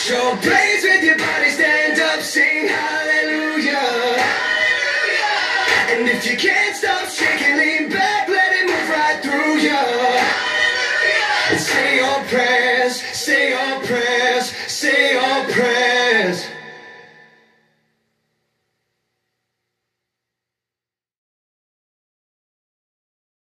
So praise with your body, stand up, sing hallelujah. Hallelujah. And if you can't stop shaking, lean back, let it move right through you. Hallelujah. And say your prayers, say your prayers, say your prayers.